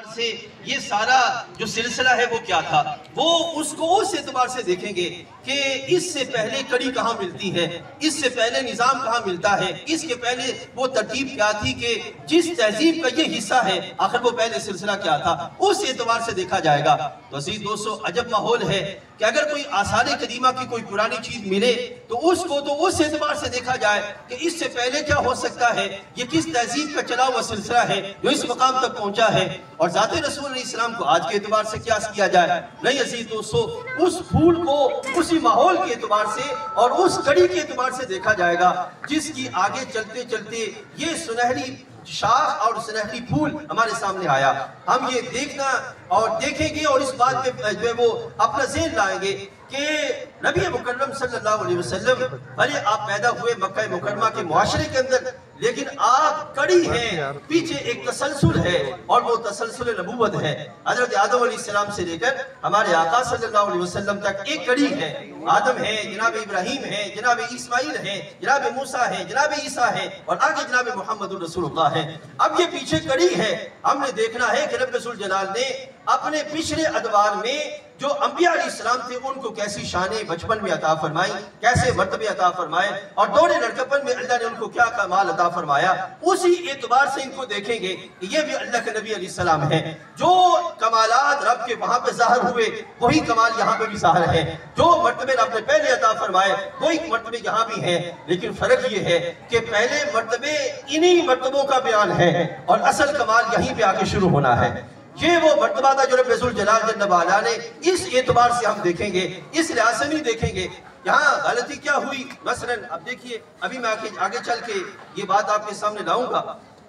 से ये सारा जो सिलसिला है वो क्या था, वो उसको उस एतबार से देखेंगे कि इससे पहले कड़ी कहाँ मिलती है, इससे पहले निज़ाम कहाँ मिलता है, इसके पहले वो तरतीब क्या थी कि जिस तहजीब का ये हिस्सा है आखिर वो पहले सिलसिला क्या था, उस एतबार से देखा जाएगा। तो अज़ीज़ दोस्तों, अजब माहौल है कि अगर कोई आसार कदीमा की कोई पुरानी चीज मिले तो उसको तो उस एतबार से देखा जाए कि इससे पहले क्या हो सकता है, ये किस तहजीब का चला हुआ सिलसिला है जो इस मकाम तक पहुंचा है, और ज़ाते रसूल अलैहि सलाम को आज के एतबार से क्या किया जाए। नहीं अज़ीज़ दोस्तों, उस फूल को उसी माहौल के एतबार से और उस कड़ी के एतबार से देखा जाएगा जिसकी आगे चलते चलते ये सुनहरी शाख और सुनहरी फूल हमारे सामने आया। हम ये देखना और देखेंगे और इस बात पे जो है वो अपना ज़हन लाएंगे कि नबी मुकर्रम सल्लल्लाहु अलैहि वसल्लम, भले आप पैदा हुए मक्का मुकर्रमा के मुआशरे के अंदर, लेकिन आप कड़ी हैं, पीछे एक तसलसल है और वो तसलसल नबूवत है। हजरत आदम अलैहिस्सलाम से लेकर हमारे आका सल्लल्लाहु अलैहि वसल्लम तक एक कड़ी है। आदम है, जनाब इब्राहीम है, जनाब इस्माइल है, जनाब मूसा है, जनाब ईसा है और आगे जनाब मोहम्मद रसूलुल्लाह है। अब ये पीछे कड़ी है, हमने देखना है कि रब रसूल जलाल ने अपने पिछले अदवार में जो अंबिया अलैहिस्सलाम थे उनको कैसी शाने बचपन में अता फरमाई, कैसे मर्तबे अता फरमाए और दौरे लड़कपन में अल्लाह ने उनको क्या कमाल अता फरमाया। उसी एतबार से इनको देखेंगे कि ये भी अल्लाह के नबी अलैहिस्सलाम है। जो कमालात रब के वहां पे ज़ाहिर हुए वही कमाल यहाँ पे भी ज़ाहिर है, जो मर्तबे रब ने पहले अता फरमाए वही मर्तबे यहाँ भी है। लेकिन फर्क ये है कि पहले मर्तबे इन्हीं मर्तबों का बयान है और असल कमाल यहीं पे आके शुरू होना है। ये वो मर्तबा था जो रब रसूल जलाल जल्ल वाला ने इस एतबार से हम देखेंगे, इस लिहाज से नहीं देखेंगे यहाँ गलती क्या हुई। मसलन अब देखिए, अभी मैं आगे चल के ये बात आपके सामने लाऊंगा।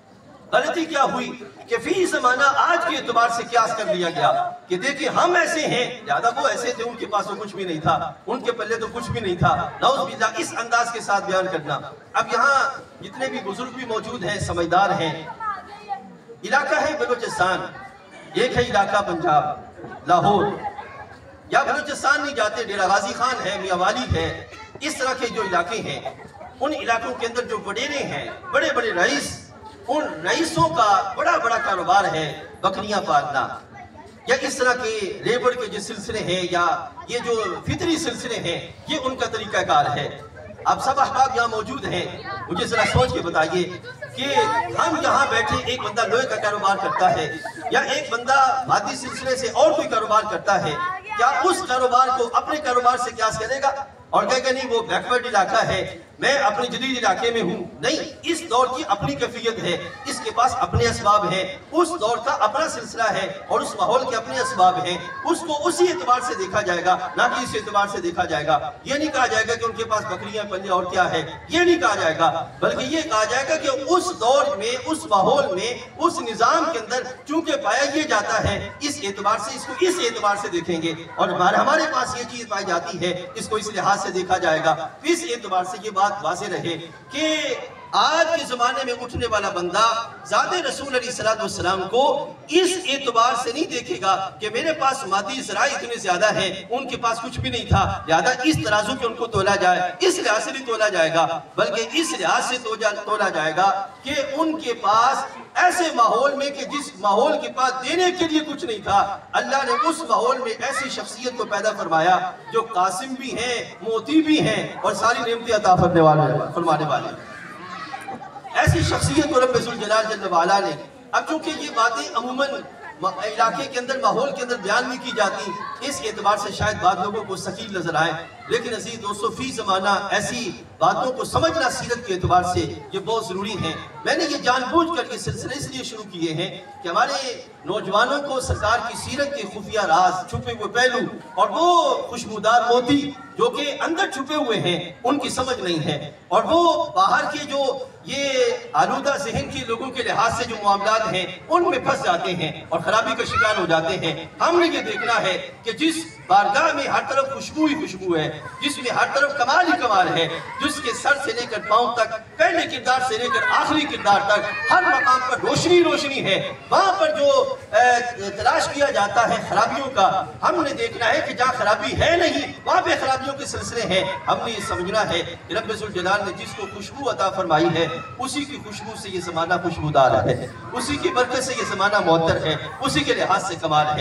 गलती क्या हुई कि फी ज़माना आज के एतबार से क्यास कर लिया गया कि देखिए हम ऐसे हैं, ज्यादा वो ऐसे थे, उनके पास तो कुछ भी नहीं था, उनके पल्ले तो कुछ भी नहीं था। नौज़ बिल्लाह, इस अंदाज के साथ बयान करना। अब यहाँ जितने भी बुजुर्ग भी मौजूद हैं, समझदार हैं, इलाका है बलूचिस्तान, एक है इलाका पंजाब लाहौर, या बलूचिस्तान नहीं जाते, डेरा गाजी खान है, मियावाली है, इस तरह के जो इलाके हैं, उन इलाकों के अंदर जो वडेरे हैं, बड़े बड़े रईस, उन रईसों का बड़ा बड़ा कारोबार है बकरियां पालना, या इस तरह के लेबर के जो सिलसिले हैं या ये जो फितरी सिलसिले हैं, ये उनका तरीकाकार है। आप सब अहबाब यहाँ मौजूद हैं, मुझे जरा सोच के बताइए कि हम यहाँ बैठे, एक बंदा लोहे का कारोबार करता है या एक बंदा मादी सिलसिले से और कोई कारोबार करता है, क्या उस कारोबार को अपने कारोबार से क्यास करेगा और कहेगा नहीं वो बैकवर्ड इलाका है, मैं अपने जदीद इलाके में हूँ? नहीं, इस दौर की अपनी कैफियत है, इसके पास अपने असबाब हैं, उस दौर का अपना सिलसिला है और उस माहौल के अपने असबाब हैं। उसको उसी एतबार से देखा जाएगा, ना कि इस एतबार से देखा जाएगा। ये नहीं कहा जाएगा कि उनके पास बकरियां पल्ले और क्या है, ये नहीं कहा जाएगा, बल्कि ये कहा जाएगा कि उस दौर में, उस माहौल में, उस निज़ाम के अंदर चूंकि पाया ये जाता है, इस एतबार से इसको इस एतबार से देखेंगे और हमारे पास ये चीज पाई जाती है, इसको इस लिहाज से देखा जाएगा। इस एतबार से ये बात वाज़ेह रहे कि आज के जमाने में उठने वाला बंदा ज़ाते रसूल अलैहिस्सलाम को इस एतबार से नहीं देखेगा कि मेरे पास मादी ज़राए इतने ज्यादा हैं, उनके पास कुछ भी नहीं था, लिहाजा इस तराजू पे उनको तोला जाए, इस लिहाज से नहीं तोला जाएगा, बल्कि इस लिहाज से तोला जाएगा कि उनके पास ऐसे माहौल में कि जिस माहौल के पास देने के लिए कुछ नहीं था, अल्लाह ने उस माहौल में ऐसी शख्सियत को पैदा फरमाया जो कासिम भी हैं, मोती भी हैं और सारी नेमतें अता फरमाने वाले, ऐसी शख्सियत को रब रसूल जलाल जल्ल वाला ने। अब चूंकि ये बातें अमूमन इलाके के अंदर, माहौल के अंदर बयान नहीं की जाती, इस एतबार से शायद बाद लोगों को सकील नजर आए, लेकिन अज़ीज़ दोस्तों फी ज़माना ऐसी बातों को समझना सीरत के एतबार से ये बहुत ज़रूरी है। मैंने ये जानबूझकर ये सिलसिले इसलिए शुरू किए हैं कि हमारे नौजवानों को सरकार की सीरत के खुफिया राज, छुपे हुए पहलू और वो खुशबूदार मोती जो कि अंदर छुपे हुए हैं उनकी समझ नहीं है, और वो बाहर के जो ये आलूदा जहन के लोगों के लिहाज से जो मामलात हैं उनमें फंस जाते हैं और खराबी का शिकार हो जाते हैं। हमने ये देखना है कि जिस बारगाह में हर तरफ खुशबू ही खुशबू है, जिसमें हर तरफ कमाल ही कमाल है, जिसके सर से लेकर पांव तक, पहले किरदार से लेकर आखिरी किरदार तक हर मकाम पर रोशनी रोशनी है। वहां पर जो तलाश किया जाता है खराबियों का, हमने देखना है कि जहाँ खराबी है नहीं वहां पे खराबियों के सिलसिले हैं। हमने ये समझना है कि रब्बे ज़ुल जलाल ने जिसको खुशबू अता फरमाई है उसी की खुशबू से ये ज़माना खुशबूदार है, उसी की बरकत से ये ज़माना मुअत्तर है, उसी के लिहाज से कमाल है।